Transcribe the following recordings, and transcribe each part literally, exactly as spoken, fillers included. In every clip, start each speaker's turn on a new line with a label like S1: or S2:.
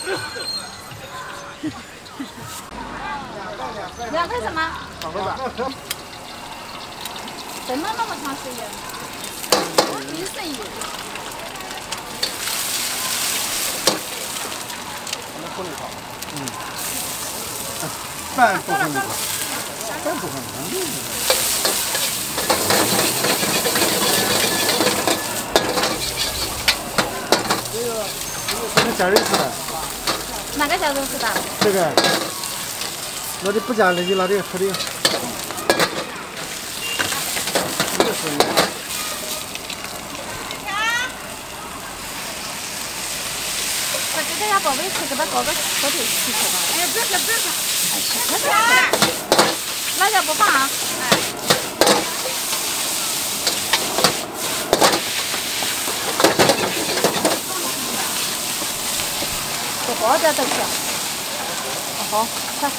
S1: 两块什么？
S2: 两块半。
S1: 等了那么长时间，我平时有。
S2: 我们处理好。嗯。半部分一个，半部分能力。这个这个加热式的。
S1: 哪个加热式的？
S2: 这个。那就不加了，就拿这个处理。这个是。
S1: 我觉得要宝贝去给他搞个火腿吃吃吧。哎，不要不要不要！哎，快点快点！辣椒不放啊。哎。这花椒都行。好，快。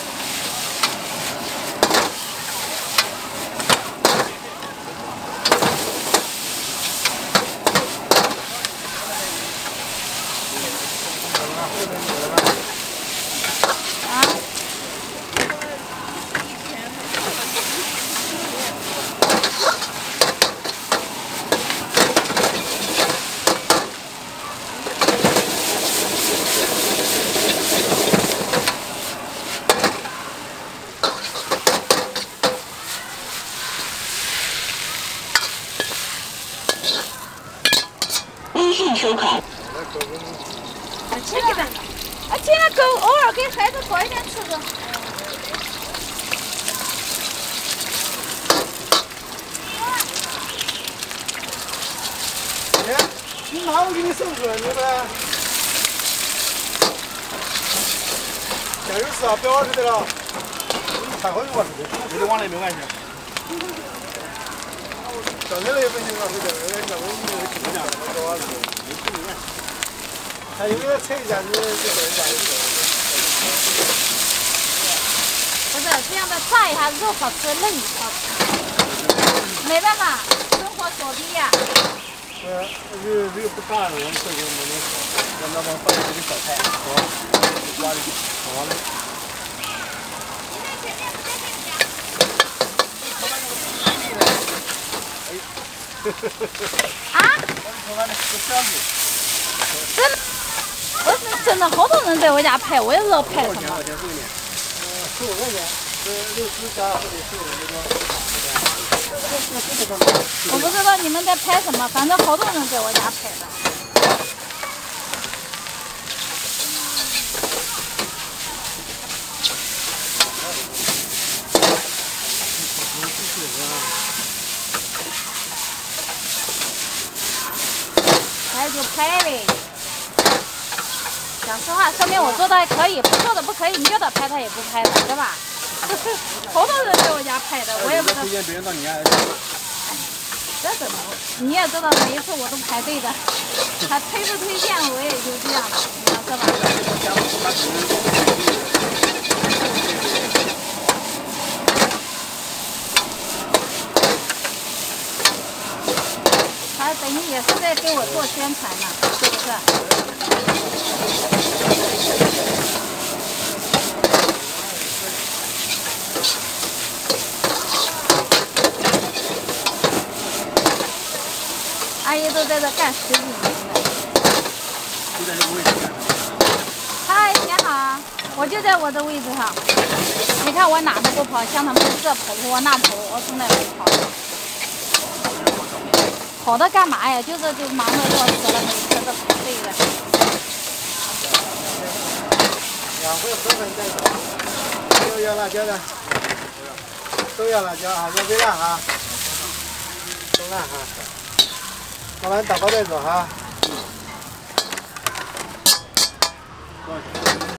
S3: 微信收款。
S1: 啊，切了吧，啊，切了够，偶尔给孩子搞一点吃的。
S2: 哎，你妈我给你送个那个加油丝啊，别忘记了，太好就完事的，没得往来没关系。上天来一分钱了，是这个，那我们没有进价，没多少，没进没关系。还有个测一下你这个价格。
S1: 不是这样的，炸一下肉好吃，嫩好吃。没办法，生活所逼呀。
S2: 呃，肉肉不大了，我们这个没得说，让他们放一个小菜，好，刮的，好嘞。
S1: 啊？真的？我是真的，好多人在我家拍，我也不知道拍什么。
S2: 多少钱？这个呢？呃，十五块钱，这六十加或者十五那个。
S1: 我不知道你们在拍什么，反正好多人在我家拍的。拍就拍呗。讲实话，说明我做的还可以，不做的不可以，你叫他拍他也不拍的，对吧？好多人在我家拍的，我也不知道。
S2: 推荐别人到你家来。
S1: 这怎么？你也知道，每一次我都排队的，他推不推荐我也就这样了，你知道吧？他等于也是在给我做宣传呢，是不是？阿姨都在这干十几年了。
S2: 就在这个位置干。
S1: 嗨，你好，我就在我的位置上。你看我哪都不跑，像他们这跑我那跑，我从来不跑。跑的干嘛呀？就是就忙得要死了，每次都排队的。
S2: 两份河粉再走，又要辣椒的，都要辣椒啊，要微辣啊，都辣哈。老板打包带走哈。多少钱？